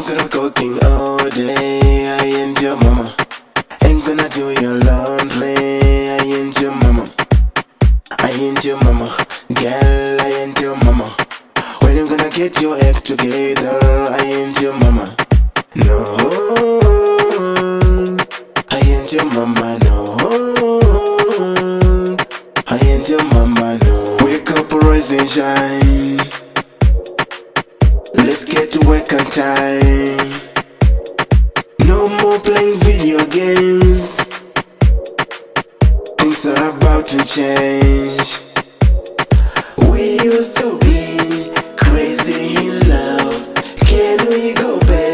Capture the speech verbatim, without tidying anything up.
Smoking or cooking all day, I ain't your mama. Ain't gonna do your laundry, I ain't your mama. I ain't your mama, girl, I ain't your mama. When you gonna get your act together, I ain't your mama. No, I ain't your mama, no. I ain't your mama, no. Wake up, rise and shine. Let's get to work on time. No more playing video games. Things are about to change. We used to be crazy in love. Can we go back?